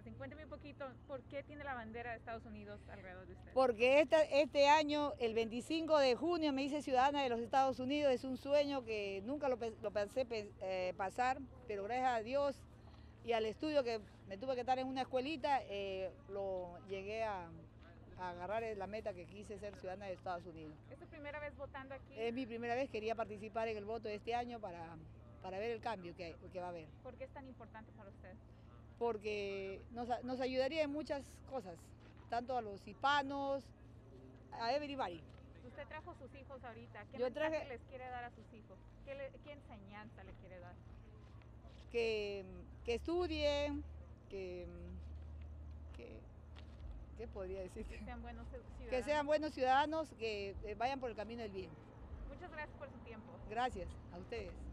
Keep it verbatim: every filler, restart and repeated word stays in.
hacen. Cuénteme un poquito, ¿por qué tiene la bandera de Estados Unidos alrededor de usted? Porque este, este año, el veinticinco de junio, me hice ciudadana de los Estados Unidos. Es un sueño que nunca lo, lo pensé eh, pasar, pero gracias a Dios y al estudio que me tuve que estar en una escuelita, eh, lo llegué a, a agarrar la meta que quise ser ciudadana de Estados Unidos. ¿Es su primera vez votando aquí? Es mi primera vez, quería participar en el voto de este año para, para ver el cambio que, que va a haber. ¿Por qué es tan importante para usted? Porque nos, nos ayudaría en muchas cosas, tanto a los hispanos, a everybody. Usted trajo sus hijos ahorita, ¿qué Yo mensaje traje, les quiere dar a sus hijos? ¿Qué, le, qué enseñanza le quiere dar? Que, que estudien, que, que, ¿qué podría decir? Que sean buenos ciudadanos. Que sean buenos ciudadanos, que vayan por el camino del bien. Muchas gracias por su tiempo. Gracias a ustedes.